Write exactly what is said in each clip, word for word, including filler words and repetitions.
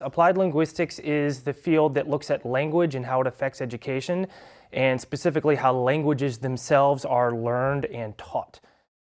Applied linguistics is the field that looks at language and how it affects education, and specifically how languages themselves are learned and taught.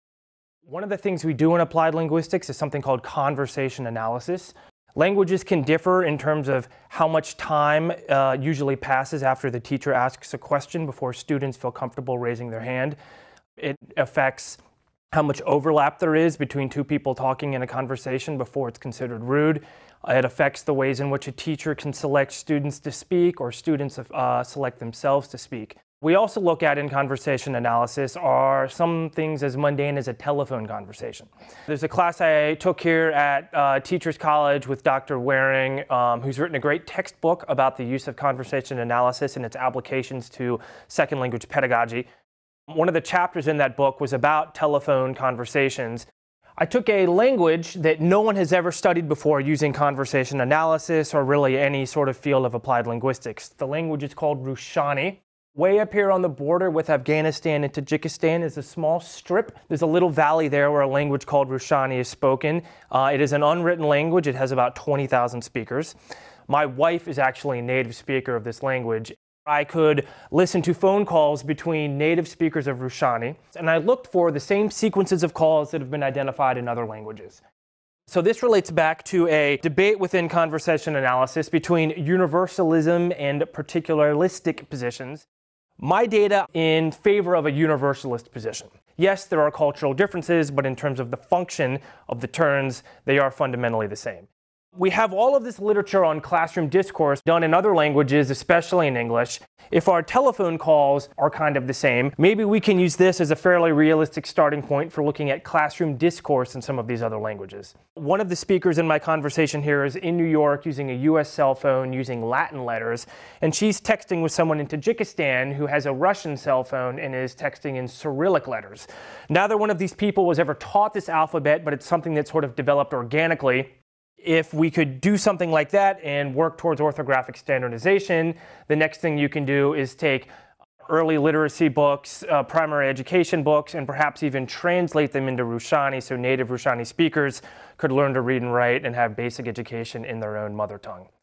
One of the things we do in applied linguistics is something called conversation analysis. Languages can differ in terms of how much time uh, usually passes after the teacher asks a question before students feel comfortable raising their hand. It affects how much overlap there is between two people talking in a conversation before it's considered rude. It affects the ways in which a teacher can select students to speak or students uh, select themselves to speak. We also look at in conversation analysis are some things as mundane as a telephone conversation. There's a class I took here at uh, Teachers College with Doctor Waring, um, who's written a great textbook about the use of conversation analysis and its applications to second language pedagogy. One of the chapters in that book was about telephone conversations. I took a language that no one has ever studied before using conversation analysis or really any sort of field of applied linguistics. The language is called Rushani. Way up here on the border with Afghanistan and Tajikistan is a small strip. There's a little valley there where a language called Rushani is spoken. Uh, it is an unwritten language. It has about twenty thousand speakers. My wife is actually a native speaker of this language. I could listen to phone calls between native speakers of Rushani, and I looked for the same sequences of calls that have been identified in other languages. So this relates back to a debate within conversation analysis between universalism and particularistic positions. My data in favor of a universalist position. Yes, there are cultural differences, but in terms of the function of the terms, they are fundamentally the same. We have all of this literature on classroom discourse done in other languages, especially in English. If our telephone calls are kind of the same, maybe we can use this as a fairly realistic starting point for looking at classroom discourse in some of these other languages. One of the speakers in my conversation here is in New York using a U S cell phone using Latin letters, and she's texting with someone in Tajikistan who has a Russian cell phone and is texting in Cyrillic letters. Neither one of these people was ever taught this alphabet, but it's something that sort of developed organically. If we could do something like that and work towards orthographic standardization, the next thing you can do is take early literacy books, uh, primary education books, and perhaps even translate them into Rushani so native Rushani speakers could learn to read and write and have basic education in their own mother tongue.